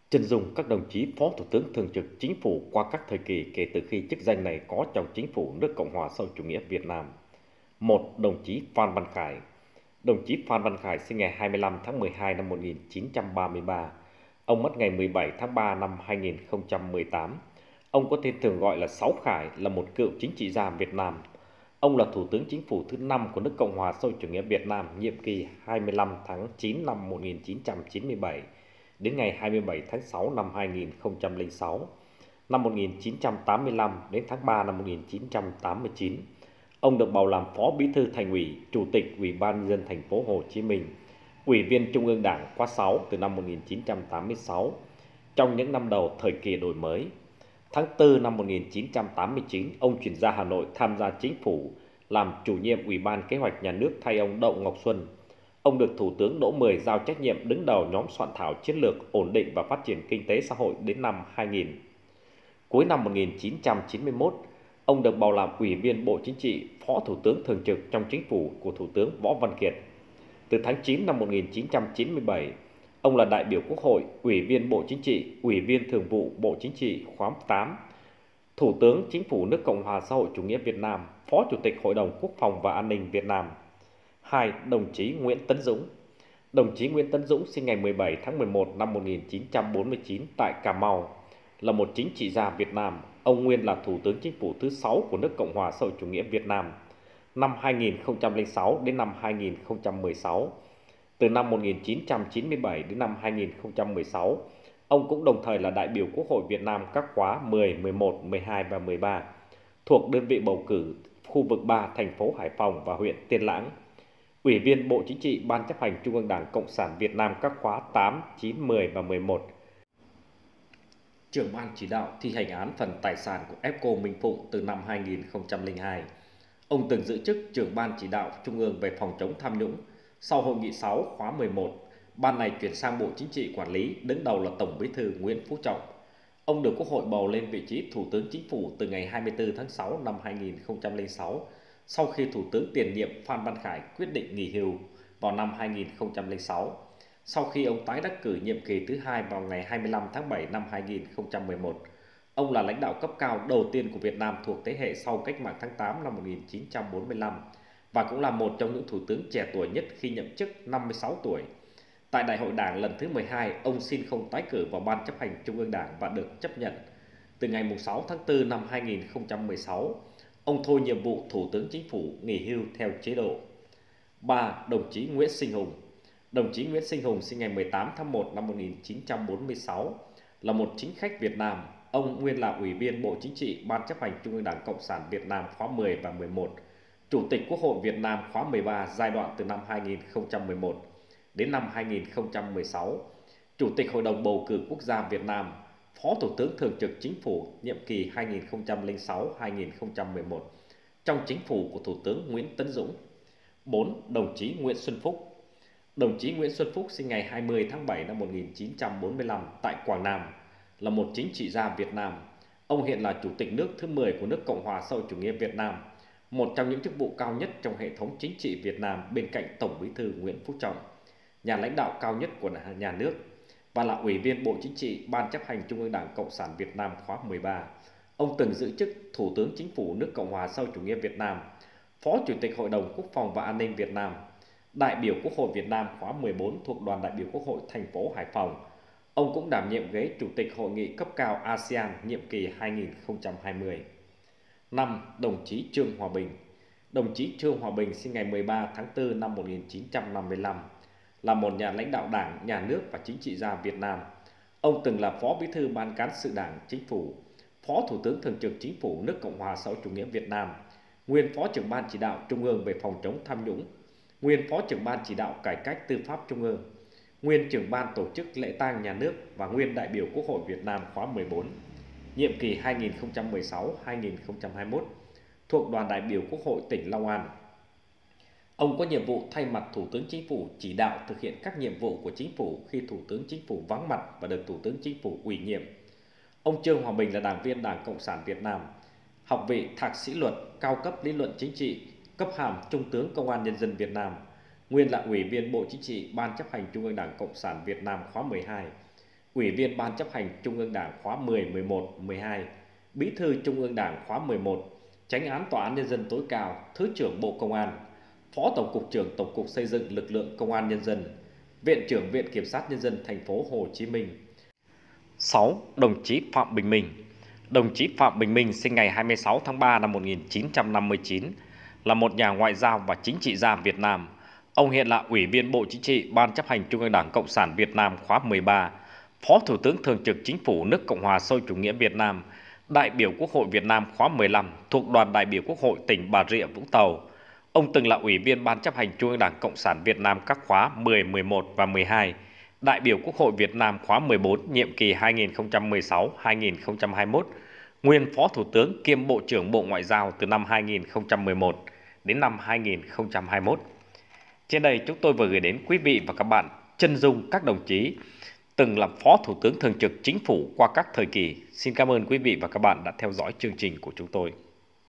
Chân dung các đồng chí Phó Thủ tướng Thường trực Chính phủ qua các thời kỳ kể từ khi chức danh này có trong Chính phủ nước Cộng hòa xã hội chủ nghĩa Việt Nam. 1. Đồng chí Phan Văn Khải. Đồng chí Phan Văn Khải sinh ngày 25 tháng 12 năm 1933. Ông mất ngày 17 tháng 3 năm 2018. Ông có tên thường gọi là Sáu Khải, là một cựu chính trị gia Việt Nam. Ông là Thủ tướng Chính phủ thứ 5 của nước Cộng hòa xã hội chủ nghĩa Việt Nam, nhiệm kỳ 25 tháng 9 năm 1997 đến ngày 27 tháng 6 năm 2006. Năm 1985 đến tháng 3 năm 1989, ông được bầu làm Phó Bí thư Thành ủy, Chủ tịch Ủy ban nhân dân thành phố Hồ Chí Minh, Ủy viên Trung ương Đảng khóa 6 từ năm 1986 trong những năm đầu thời kỳ đổi mới. Tháng 4 năm 1989, ông chuyển ra Hà Nội tham gia chính phủ, làm chủ nhiệm Ủy ban Kế hoạch Nhà nước thay ông Đậu Ngọc Xuân. Ông được Thủ tướng Đỗ Mười giao trách nhiệm đứng đầu nhóm soạn thảo chiến lược ổn định và phát triển kinh tế xã hội đến năm 2000. Cuối năm 1991, ông được bầu làm Ủy viên Bộ Chính trị, Phó Thủ tướng Thường trực trong chính phủ của Thủ tướng Võ Văn Kiệt. Từ tháng 9 năm 1997, ông là đại biểu Quốc hội, Ủy viên Bộ Chính trị, Ủy viên Thường vụ Bộ Chính trị khóa 8, Thủ tướng Chính phủ nước Cộng hòa xã hội chủ nghĩa Việt Nam, Phó Chủ tịch Hội đồng Quốc phòng và An ninh Việt Nam. 2. Đồng chí Nguyễn Tấn Dũng. Đồng chí Nguyễn Tấn Dũng sinh ngày 17 tháng 11 năm 1949 tại Cà Mau, là một chính trị gia Việt Nam. Ông nguyên là Thủ tướng Chính phủ thứ 6 của nước Cộng hòa xã hội chủ nghĩa Việt Nam, năm 2006 đến năm 2016. Từ năm 1997 đến năm 2016, ông cũng đồng thời là đại biểu Quốc hội Việt Nam các khóa 10, 11, 12 và 13, thuộc đơn vị bầu cử khu vực 3 thành phố Hải Phòng và huyện Tiên Lãng. Ủy viên Bộ Chính trị, Ban chấp hành Trung ương Đảng Cộng sản Việt Nam các khóa 8, 9, 10 và 11. Trưởng ban chỉ đạo thi hành án phần tài sản của EPCO Minh Phụng từ năm 2002. Ông từng giữ chức trưởng ban chỉ đạo Trung ương về phòng chống tham nhũng. Sau hội nghị 6 khóa 11, ban này chuyển sang Bộ Chính trị quản lý, đứng đầu là Tổng Bí thư Nguyễn Phú Trọng. Ông được Quốc hội bầu lên vị trí Thủ tướng Chính phủ từ ngày 24 tháng 6 năm 2006, sau khi Thủ tướng tiền nhiệm Phan Văn Khải quyết định nghỉ hưu vào năm 2006. Sau khi ông tái đắc cử nhiệm kỳ thứ hai vào ngày 25 tháng 7 năm 2011, ông là lãnh đạo cấp cao đầu tiên của Việt Nam thuộc thế hệ sau cách mạng tháng 8 năm 1945 và cũng là một trong những thủ tướng trẻ tuổi nhất khi nhậm chức, 56 tuổi. Tại Đại hội Đảng lần thứ 12, ông xin không tái cử vào Ban chấp hành Trung ương Đảng và được chấp nhận. Từ ngày 6 tháng 4 năm 2016, ông thôi nhiệm vụ Thủ tướng Chính phủ, nghỉ hưu theo chế độ. 3. Đồng chí Nguyễn Sinh Hùng. Đồng chí Nguyễn Sinh Hùng sinh ngày 18 tháng 1 năm 1946, là một chính khách Việt Nam. Ông nguyên là Ủy viên Bộ Chính trị, Ban chấp hành Trung ương Đảng Cộng sản Việt Nam khóa 10 và 11, Chủ tịch Quốc hội Việt Nam khóa 13 giai đoạn từ năm 2011 đến năm 2016, Chủ tịch Hội đồng Bầu cử Quốc gia Việt Nam, Phó Thủ tướng Thường trực Chính phủ nhiệm kỳ 2006-2011 trong Chính phủ của Thủ tướng Nguyễn Tấn Dũng. 4. Đồng chí Nguyễn Xuân Phúc. Đồng chí Nguyễn Xuân Phúc sinh ngày 20 tháng 7 năm 1945 tại Quảng Nam, là một chính trị gia Việt Nam. Ông hiện là Chủ tịch nước thứ 10 của nước Cộng hòa xã hội chủ nghĩa Việt Nam, một trong những chức vụ cao nhất trong hệ thống chính trị Việt Nam bên cạnh Tổng Bí thư Nguyễn Phú Trọng, nhà lãnh đạo cao nhất của nhà nước, và là Ủy viên Bộ Chính trị, Ban chấp hành Trung ương Đảng Cộng sản Việt Nam khóa 13. Ông từng giữ chức Thủ tướng Chính phủ nước Cộng hòa xã hội chủ nghĩa Việt Nam, Phó Chủ tịch Hội đồng Quốc phòng và An ninh Việt Nam, đại biểu Quốc hội Việt Nam khóa 14 thuộc đoàn đại biểu Quốc hội thành phố Hải Phòng. Ông cũng đảm nhiệm ghế Chủ tịch Hội nghị cấp cao ASEAN nhiệm kỳ 2020. 5. Đồng chí Trương Hòa Bình. Đồng chí Trương Hòa Bình sinh ngày 13 tháng 4 năm 1955, là một nhà lãnh đạo Đảng, Nhà nước và chính trị gia Việt Nam. Ông từng là Phó Bí thư Ban Cán sự Đảng Chính phủ, Phó Thủ tướng Thường trực Chính phủ nước Cộng hòa xã hội chủ nghĩa Việt Nam, nguyên Phó trưởng Ban chỉ đạo Trung ương về phòng chống tham nhũng, nguyên Phó trưởng Ban chỉ đạo cải cách tư pháp Trung ương, nguyên trưởng Ban tổ chức lễ tang nhà nước và nguyên đại biểu Quốc hội Việt Nam khóa 14, nhiệm kỳ 2016-2021, thuộc đoàn đại biểu Quốc hội tỉnh Long An. Ông có nhiệm vụ thay mặt Thủ tướng Chính phủ chỉ đạo thực hiện các nhiệm vụ của Chính phủ khi Thủ tướng Chính phủ vắng mặt và được Thủ tướng Chính phủ ủy nhiệm. Ông Trương Hòa Bình là đảng viên Đảng Cộng sản Việt Nam, học vị thạc sĩ luật, cao cấp lý luận chính trị, cấp hàm Trung tướng Công an Nhân dân Việt Nam, nguyên là Ủy viên Bộ Chính trị, Ban chấp hành Trung ương Đảng Cộng sản Việt Nam khóa 12, Ủy viên Ban chấp hành Trung ương Đảng khóa 10, 11, 12, Bí thư Trung ương Đảng khóa 11, Chánh án Tòa án Nhân dân tối cao, Thứ trưởng Bộ Công an, Phó Tổng cục trưởng Tổng cục Xây dựng Lực lượng Công an Nhân dân, Viện trưởng Viện Kiểm sát Nhân dân thành phố Hồ Chí Minh. 6. Đồng chí Phạm Bình Minh. Đồng chí Phạm Bình Minh sinh ngày 26 tháng 3 năm 1959, là một nhà ngoại giao và chính trị gia Việt Nam. Ông hiện là Ủy viên Bộ Chính trị Ban chấp hành Trung ương Đảng Cộng sản Việt Nam khóa 13, Phó Thủ tướng Thường trực Chính phủ nước Cộng hòa xã hội chủ nghĩa Việt Nam, đại biểu Quốc hội Việt Nam khóa 15 thuộc đoàn đại biểu Quốc hội tỉnh Bà Rịa Vũng Tàu. Ông từng là Ủy viên Ban chấp hành Trung ương Đảng Cộng sản Việt Nam các khóa 10, 11 và 12, đại biểu Quốc hội Việt Nam khóa 14 nhiệm kỳ 2016-2021, nguyên Phó Thủ tướng kiêm Bộ trưởng Bộ Ngoại giao từ năm 2011 đến năm 2021. Trên đây chúng tôi vừa gửi đến quý vị và các bạn chân dung các đồng chí từng là Phó Thủ tướng Thường trực Chính phủ qua các thời kỳ. Xin cảm ơn quý vị và các bạn đã theo dõi chương trình của chúng tôi.